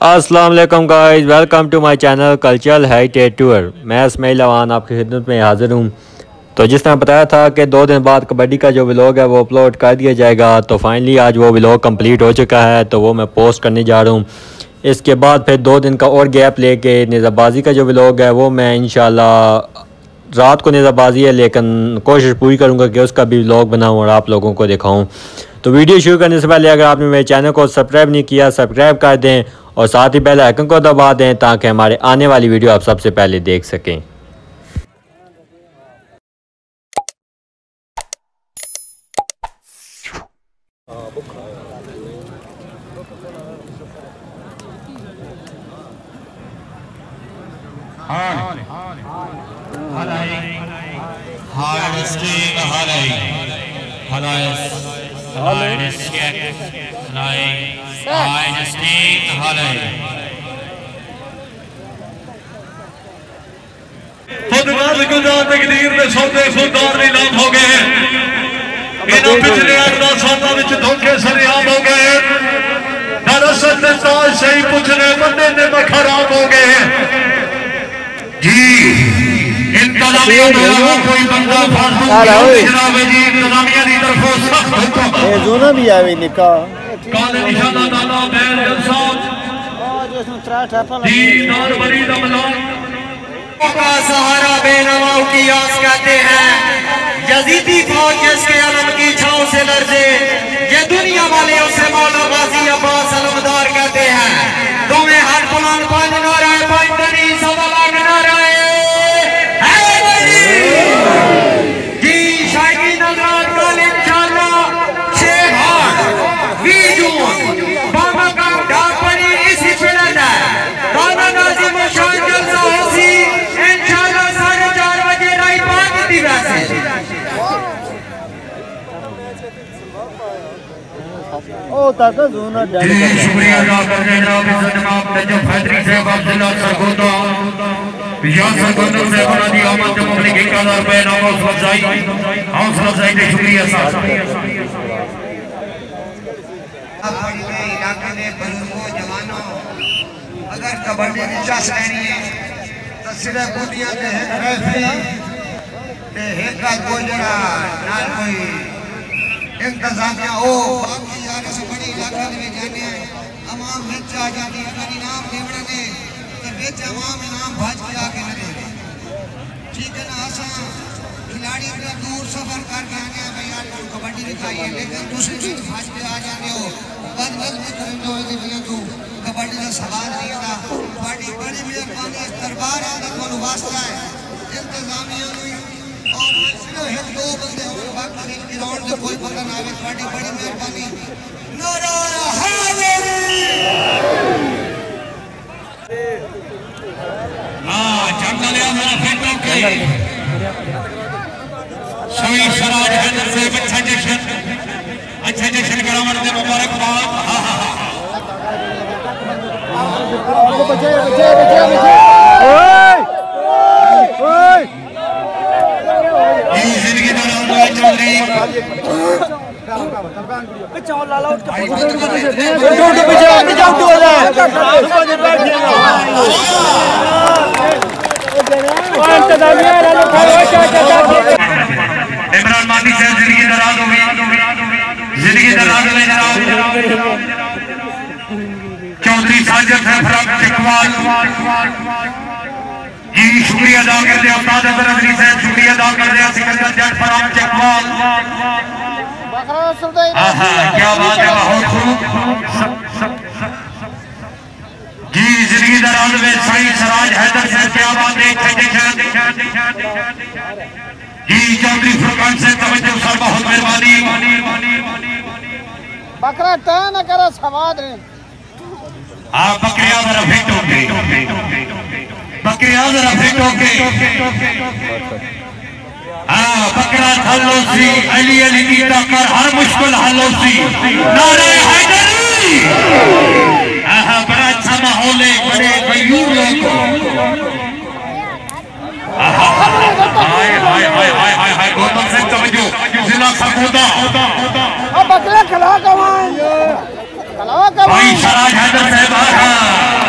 अस्सलाम वालेकुम guys, welcome to my channel cultural heritage tour. मैं इस्माइल अवान आपकी खिदमत में हाज़िर हूँ। तो जिस तरह बताया था कि 2 दिन बाद कबड्डी का जो व्लॉग है वो अपलोड कर दिया जाएगा, तो फाइनली आज वो व्लॉग कंप्लीट हो चुका है, तो वो मैं पोस्ट करने जा रहा हूँ। इसके बाद फिर 2 दिन का और गैप लेके निज़ाबाजी का जो व्लॉग है वो मैं इंशाल्लाह रात को निज़ाबाजी है, लेकिन कोशिश पूरी करूँगा कि उसका भी व्लॉग बनाऊँ और आप लोगों को दिखाऊँ। तो वीडियो शुरू करने से पहले अगर आपने मेरे चैनल को सब्सक्राइब नहीं किया, सब्सक्राइब कर दें और साथ ही बेल आइकन को दबा दें ताकि हमारे आने वाली वीडियो आप सबसे पहले देख सकें। तकदीर में सौदे खुदार नीलाम हो गए। इन्हों पिछले 8-10 सालों में धोखे सरेआम हो गए। दरअसल ताज सही पुछने बंदे ने खराब हो गए जी। इंतजामिया कोई बंदा फालतू जी इंतजामिया की तरफों सख्त हुक्म जोना भी आवे निका काले निशाना नाना बैर साहब जी नारवरी दमलान का सहारा बेनवाओं की आस कहते हैं। यजीदी फौज जिसके अलम की छांव से लर्जे, ये दुनिया वाले उसे मौला गाजी अब्बास अलमदार कहते हैं। तुम्हें हर पुलान पानी नाराय पाइंटरी सवाला नाराय जी शायकी नजरात कल इंशाल्लाह 6 मार्च 20 जून बाबा का डाकपरी इसी पीड़त है। गाना नाजिम शान जलसा होसी इंशाल्लाह 4:30 बजे राई पाक दी वैसे ओ ताका जोना डाल शुक्रिया अदा करते जनाब जनाब तजब फैदरी साहब अब्दुल्ला सरगोदा या सरगोदा से बना दी आमद पब्लिक 1000 रुपए नाम अफजाई हौसला अफजाई दे शुक्रिया साहब। बड़ी में इलाके में बुजुर्गों जवानों अगर कबड्डी की चास लेनी है तो सिर्फ बुनिया के है रेफरी ते हेका गोजरा नाल कोई इंतजामिया ओ बाकी यार से बड़ी इलाके में जाने अवाम विच आ जाती है इनाम देवड़े ने तो विच अवाम इनाम भाज के आके न दे। ठीक है ना, आसा खिलाड़ी इतना दूर सफर करके आने हैं भाई यार कबड्डी दिखाइए, लेकिन दूसरी चीज भाज के आ जाते हो बस में करेंगे होगी भैया तू कबड्डी का सवाल नहीं था। बड़ी बड़ी मेहरबानी दरबार आदत को वास्ता है इंतजामिया और सिर्फ 2 बंदे और बाकी ग्राउंड में कोई बंदा ना आवे। बड़ी बड़ी मेहरबानी नारा हैदरी हां चढ़ लिया मेरा फेंटो के सही सराज हैदर से अच्छा जश्न करावन दे मुबारकबाद। बचे ओए ओए ये जिंदगी का राह चल रही पिछाओ लाला उठ के इमरान मानी से जिंदगी दराज हो गई, जिंदगी दराज में जनाब चौधरी साजिद है फराक चकवाल जी शुक्रिया अदा करते हैं। उस्ताद अजहर अली साहब शुक्रिया अदा करते हैं। सिकंदर जट फराक चकवाल क्या बात है, बहुत खूब जी जिंदगी दराज में सही सराज हैदर साहब क्या बात है जी। चौधरी फुरकान से तवज्जो सर बहुत मेहरबानी। बकरा तय न करे सवाद है आप बकरियां जरा फेंटोगे, बकरियां जरा फेंटोगे। हाँ बकरा हल्लोसी अली अली की ताकत हर मुश्किल हल्लोसी नारे हैदरी। हाँ बड़ा अच्छा माहौल है, बड़े गयूर लोग। हाय हाय हाय हाय हाय हाय गौतम सिंह तवज्जो जिला सरगोदा अब बकरा खिला कमाएं भाई सराज हैदर साहब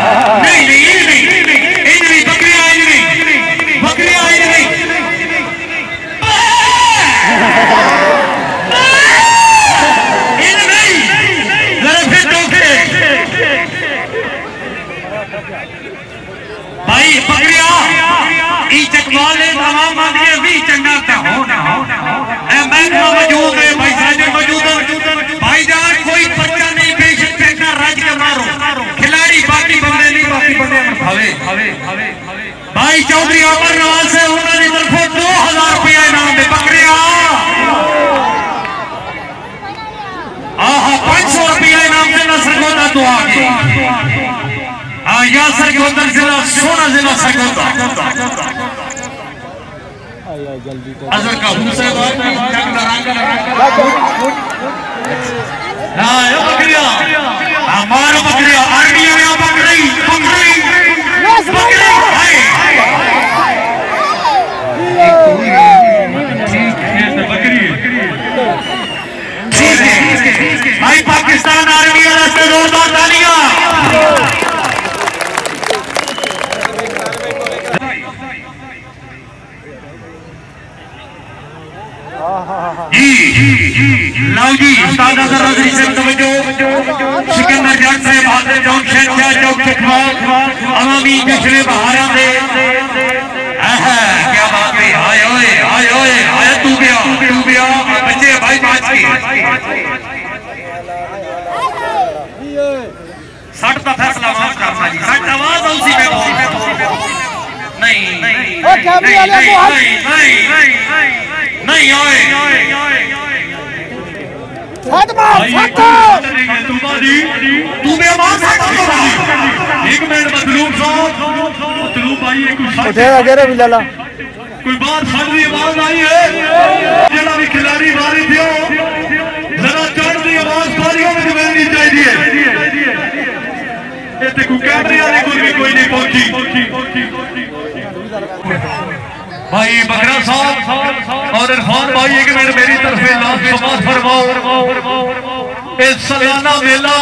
वाले तमाम आदमी भी चंगा का हो ना ए मैं मौजूद है भाई साहब मौजूद है भाईजान कोई पर्चा नहीं पेश करना राज के मारो खिलाड़ी बाकी बंदे नहीं बाकी बंदे हवे भाई चौधरी अमर नवाज से उन्होंने तरफों 2000 रुपया इनाम दे बकरिया आहा 500 रुपया इनाम से नसर गोदा तो आगे यासर गोदर जिला सोना जिला सरगोदा अजर का हुसैन जंग रंग हां ये बकरिया हमारा बकरिया आर्मी में बकरी भाई पाकिस्तान आर्मी वाला से जोरदार तालियां लाओ जी उस्ताद अजहर रज़ी से तवज्जो सिकंदर जट से बहादुर चौक शहंशाह चौक चकवा अवामी जश्न बहारा दे क्या बात है आए तू गया बच्चे भाई बाज की 60 का फैसला माफ करना जी 60 आवाज उसी में बोल नहीं एक मिनट मतलूब भाई कोई बात सारी आवाज आई है जरा भी खिलाड़ी मारी थी जरा चढ़ती आवाज सारियों में मिलनी चाहिए कैमरे वाले कोई नहीं पहुंची भाई बकरा साहब और इरफान भाई एक मिनट मेरी तरफ लाभ समाज फरमाओ इस सालाना मेला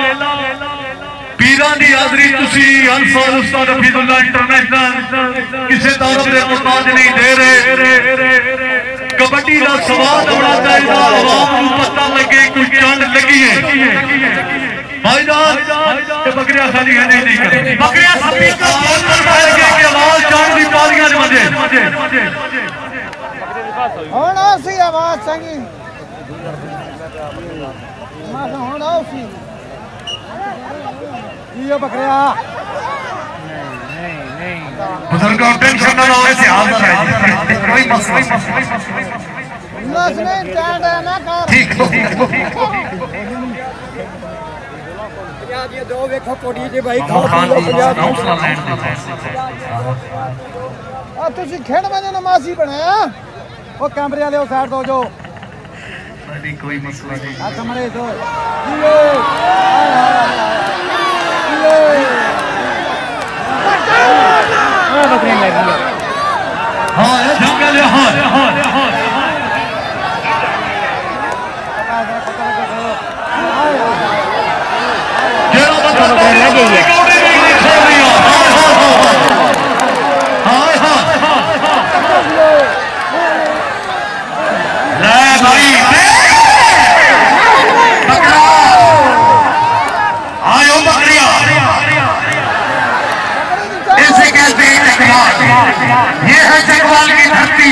पीरां दी हाजरी तुसी अंसार उस्ताद हफीजुल्लाह इंटरनेशनल किसी तरफ दे मुताज नहीं दे रहे कबड्डी का स्वाद होना चाहिए आवाम को पता लगे कोई चंड लगी है भाईजान ये बकरियां खाली है नहीं करती बकरियां स्पीकर बोल कर लगे कि आवाज चंड दी तालियां दे मजे होना सी आवाज संगी मां होना सी ये बकरिया बुजुर्गों टेंशन ना लो ऐसे हाजिर है कोई मसला नसने स्टैंड है ना कर ठीक ये दो देखो कोड़ी जे भाई खाओ तुसी खेड़ में नमाजी बनाया वो कैमरे वाले साइड दो जो कोई मसला नहीं हां कमरे दो बकरी लगी हां ये जंगल हां ये है जगवाल की धरती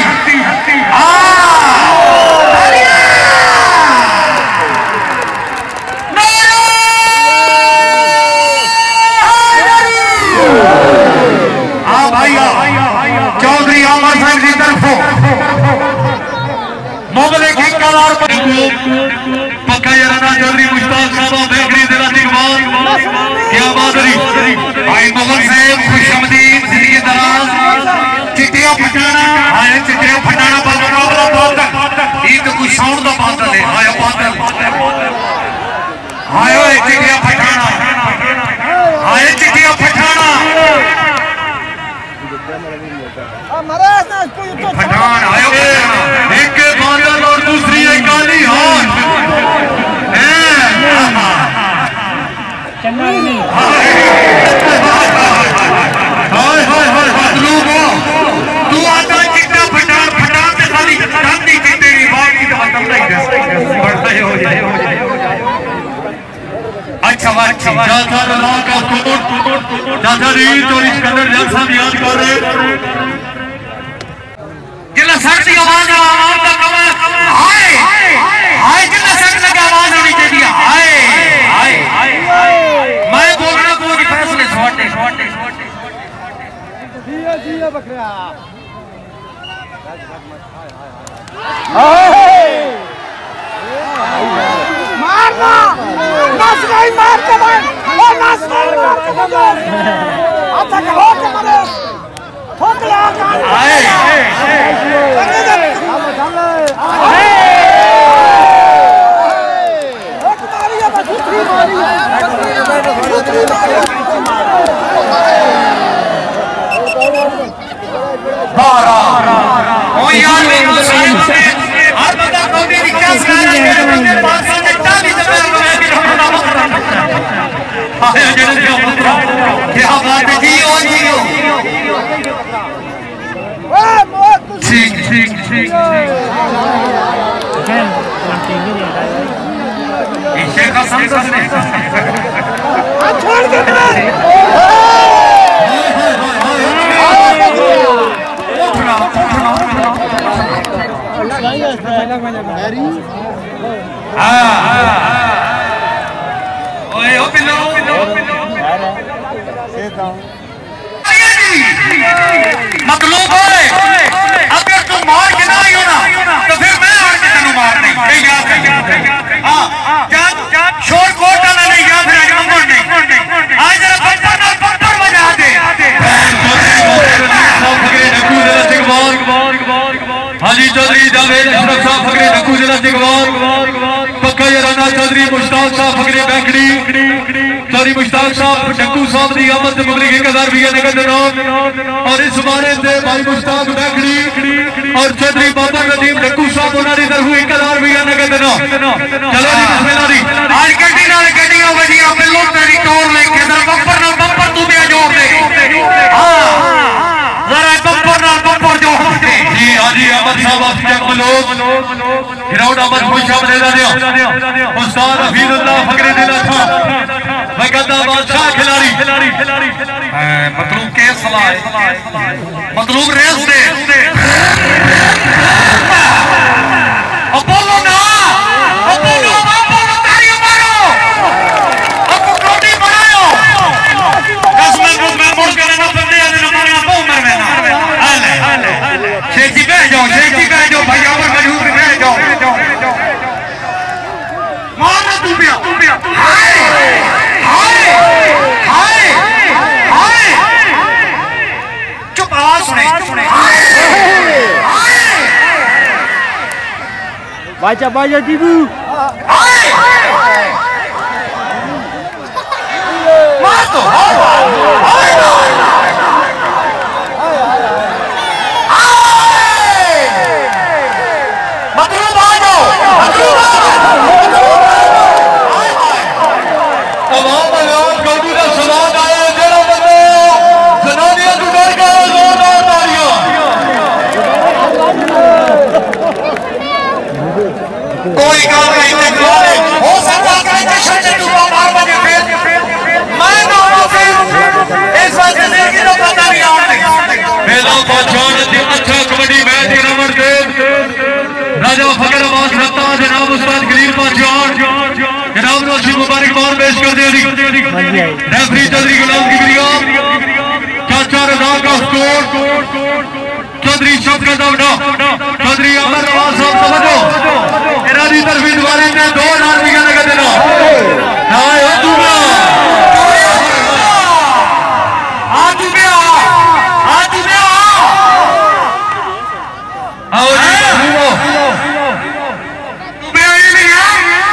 भाई चौधरी आमर साहब की तरफ मुगले की कलार पक्का याराना चौधरी मुश्ताक साहब बेगरी जिला दिगवाल क्या बादरी भाई मुगल साहब खुशमदीद जिंदगी दराज चिट्टिया फटाना आए चिट्टिया फटाना बादल ये तो कुछ साउंड का बादल है आया बादल आयो चिट्टिया फटाना आए चिट्टिया फटाना फटान आयो एक के बादल और दूसरी एक काली हाथ तू आता चिट्टा फटान फटान से खाली गांधी चिट्टे की बात की तो खत्म नहीं बढ़ता है हो जाए अच्छा बात जाता अल्लाह का कोट दादा रीत और इस्कंदर जान साहब याद कर रहे सर की आवाज आवाम का कम हाय हाय जितना सर लगा आवाज होनी चाहिए हाय हाय मैं बोलना कोई फैसले छोटे जी बकरा मारना नस नहीं मारते भाई ओ नस नहीं मारते अच्छा हो के मारे ठोकला हाय एक मारी है दूसरी मारी है ओ यार मेरे हर बंदा कोई भी क्या सुना रहा है मेरे पास से टाली से मैं हाय जने क्या बात है जी ओ ठीक इसे का समझ नहीं छोड़ दे ओए ओ पिलो मतलब है अगर तुम मार के ना ही हो ना तो फिर मैं आके तेनू मार नहीं याद हां क्या शोर कोट वाला नहीं याद है नंबर नहीं आज जरा बंपर बजा दे हाजी चौधरी जावेद अशरफ साहब फकरे नक्कू जिला सिगवार पक्का राना चौधरी मुश्ताक साहब फकरे बैंकड़ी चौधरी मुश्ताक साहब नक्कू साहब की आमद से मुबलिक 1000 रुपया नगद इनाम और इस मारे से भाई मुश्ताक बैंकड़ी और चौधरी बाबर नदीम नक्कू साहब उन्होंने तरफ 1000 रुपया नगद इनाम चलो जी बिस्मिल्लाह जी आज गड्डियां वजियां बिल्लो तेरी टोर लेके जरा बम्पर तू भी जोड़ दे हां जरा बम्पर जोड़ दे जी हाजी अहमद साहब आप जंग लोग ग्राउंड अहमद खुशाब दे दिया उस्ताद हफीजुल्लाह फकरे दिला था वगदा बादशाह खिलाड़ी मतलूब के सलाह मतलूब रेस दे अपोलो तारी मारो आपको रोटी बनाओ 10 मिनट में मोड़ के ना बंदे ने मारे ना बहु मर में हाले शेखी बैठ जाओ भाई और मजबूत बैठ जाओ मारो तू भी हाय चुप आवाज सुने बाजा दीबू मार तो कोई काम नहीं हो सकता है कि मार बने फिर मैं ना इस बात से की तो पता नहीं आपने पहला पहचान अच्छा कबड्डी मैच रमन देव राजा फकर अब्बास रत्ता जनाब उस्ताद खलील पहचान जनाब रोशी मुबारकबाद पेश कर दे रेफरी चौधरी गुलाम की बिरिया चाचा रजा का स्कोर चौधरी शौकत अवडा चौधरी अमर नवाज साहब समझो इरादी तरफी द्वारे ने 2000 रुपया नगद देना हाय ओ दूंगा आ दूंगा आओ जी सुनो तुम्हें ये नहीं है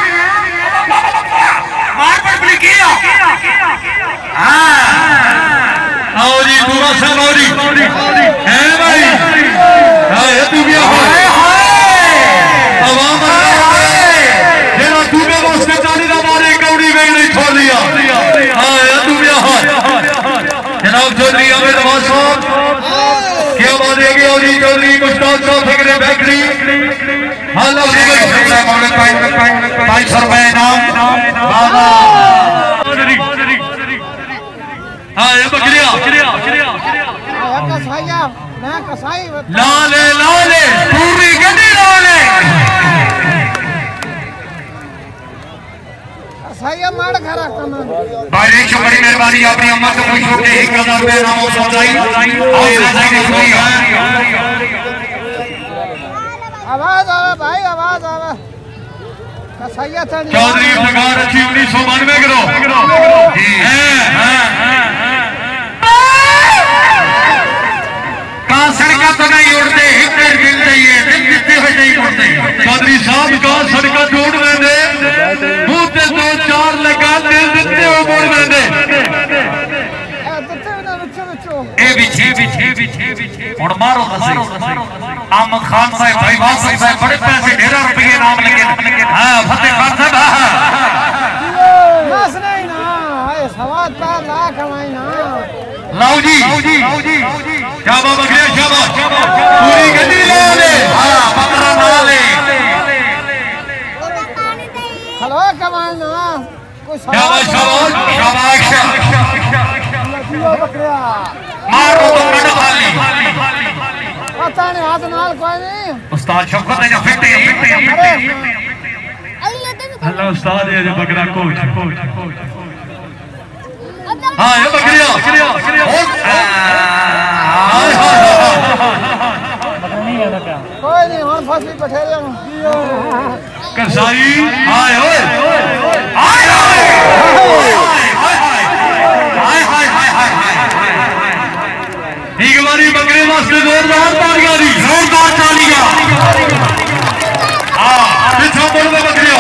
मार पर क्लिक किया हां आओ जी दूरा साहब आओ जी है भाई हाय तू भी हाय आवाम जेड़ा तू भी वास्ते चाली दा मारे कौड़ी वे नहीं छोड़ दिया हाय तू भी हाय जनाब चौधरी आमिर नवाज साहब क्या बात है कि औरी चौधरी मुश्ताक साहब फकरे बैकरी हाल अब 500 रुपए इनाम बाबा हां ये बकरिया मैं कसाई लाले लाले पूरी गड्डी लाले कसाई मार खरा कम भाई देखो बड़ी मेहरबानी अपनी अम्मा को खुश होकर 1000 रुपए नामों सौदाई और राजा की शुक्रिया आवाज आवे भाई आवाज आवे कसाईया चौधरी इफ्तिखार अच्छी 1992 करो जी कहाँ सड़का तो नहीं उड़ते हिटर मिलते ही दिल जीते हुए नहीं उड़ते चौधरी साहब कहाँ सड़का तोड़ देंगे मुँह पे 2-4 लगा दिल जीते हुए मोड़ देंगे ए बिछे और मारो आम खान साहब भाई वासफ साहब बड़े पैसे 1,000 रुपये नाम लगे हाँ फतेह खान साहब बस नहीं ना सवाद पार लाख हमारी ना लाओ जी शाबाश बकरिया शाबाश पूरी गड्डी ला ले हाँ बकरा ना ले हेलो कमाल ना शाबाश बकरिया मारो तो कड़ खाली पता नहीं हाथ नाल कोई नहीं उस्ताद शौकत ने जो फिटे हेलो उस्ताद ये जो बकरा कोच हाँ ये बकरिया कोई नहीं हम फसली पठेरे कसाई एक बारी बकरे वास्ते जोरदार तालियां पीछा बोल दे बकरिया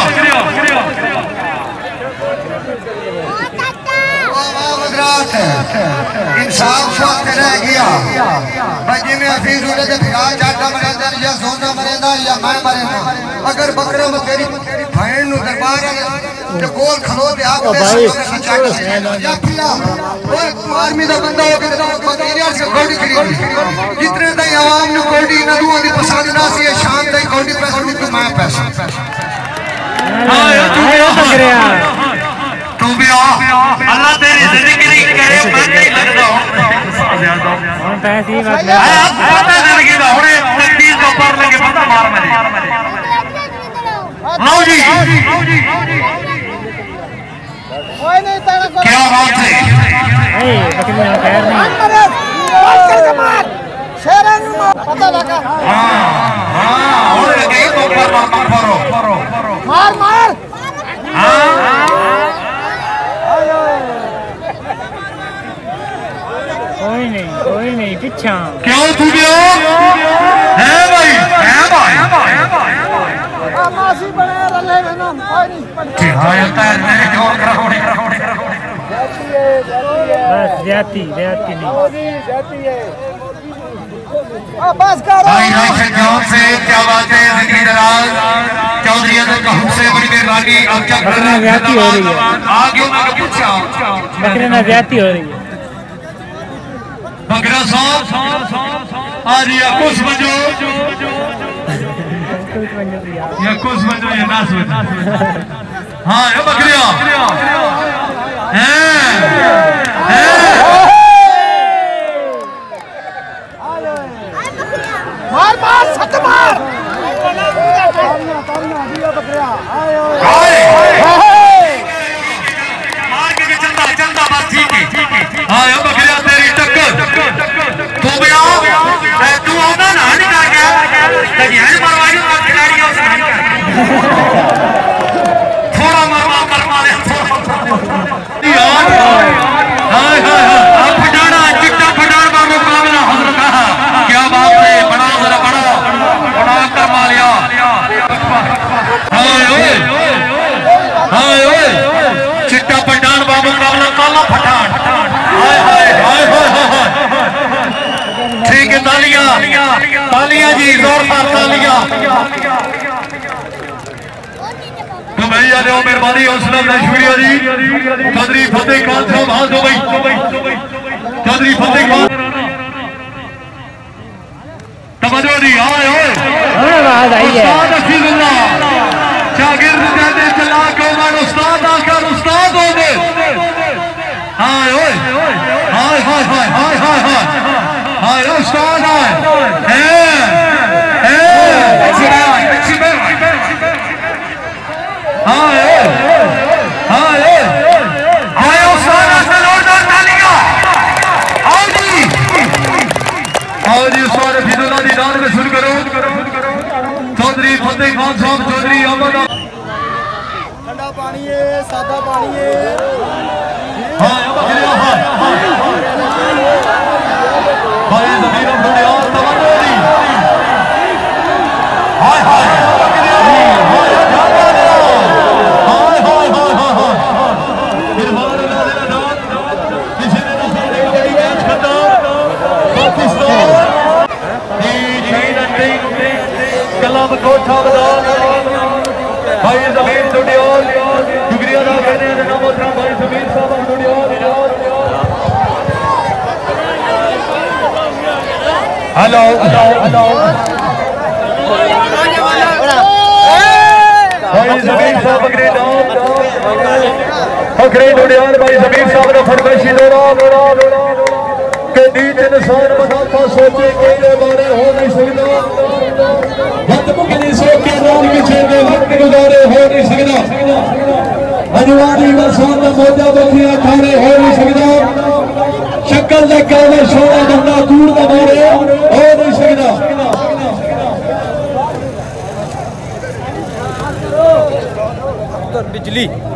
इंसाफ वक्त रह गया भाई में हफीज उड़े के भिगा जाटा मरेंदा या सोना मरेंदा या मैं मरेंदा अगर बकरा में तेरी बहन नु दरबार ते कोल खलो दे आप या पिया ओए आर्मी दा बंदा हो के बकरिया से कोडी खरीद जितने दा आवाम नु कोडी न दुआ दी पसंद ना सी शान दा कोडी पैसा नु तो मैं पैसा हां तू भी आ अल्लाह तेरी जिंदगी नहीं करे मैं नहीं लगदा हूं पैसे ही मत ले जिंदगी दा हुणे 30 को पार लेके बंदा मार मरे लो जी कोई नहीं तेरा को क्या बात है ए बकरिया पैर नहीं बकर के मार शेरन पता लगा हां और गई तो पर मार मार हां कोई नहीं पीछा क्यों तू गया है भाई मासी बने रले में ना कोई नहीं जी हां ये पैर मेरे जोर करो बस जाती नहीं जाती है बस करो भाई राशन जॉब से क्या बात है जिंदगी दराज चौधरी अदल का हुक्म से बड़ी मेहरबानी अब क्या कर रहे हैं आगे मैं पूछा बकरे में ज्यादती हो रही है बकरा साहब आज या कुछ बजो ये नाच बजो हाँ ये बकरिया मार सच मार मार के चलता बस ठीक है हाँ ये बकरिया तेरी टक्कर तू भी आओ तू आना ना निकाल के तजियान मारवाई का खिलाड़ी है उसने थोड़ा मरवा ले यार हाय आप फटाना चिट्टा फटान का मुकाबला हजरत क्या बात है बड़ा जरा बड़ा कर मालिया हाय ओए चिट्टा फटान का मुकाबला काला फटान ठीक है तालियां जी जोरदार तालियां तो भाई आ जाओ मेहरबानी हौसला शुक्रिया जी चौधरी फतेह खान साहब हाथ हो गई चौधरी फतेह खान तवज्जो जी आवाज आई है हफीजुल्लाह शागिर्द जाने चला कौन उस्ताद आकर उस्ताद हो गए हाय ओए हाय उस्ताद आए चौधरी फतेह खान साहब चौधरी अहमद ठंडा पानी है सादा पानी है भाई जमीन दुनिया तवन्नोरी हाय हाय कोठा भाई जमीन दुनियाल शुक्रिया अदा करने नाम मोहतरम भाई जमीन साहब दुनियाल हेलो हेलो हेलो भाई जमीन साहब अगरे दुनियाल भाई जमीन साहब ने फरमाइशी दौरा के नीच इंसान मुनाफा सोचे के बारे हो नहीं सकता वक्त गुजारे हो नहीं सकता अजवानी इंसान का मोजा बखिया खाने हो नहीं सकता शक्ल का काला सोना बंदा दूर का मारे हो नहीं सकता बिजली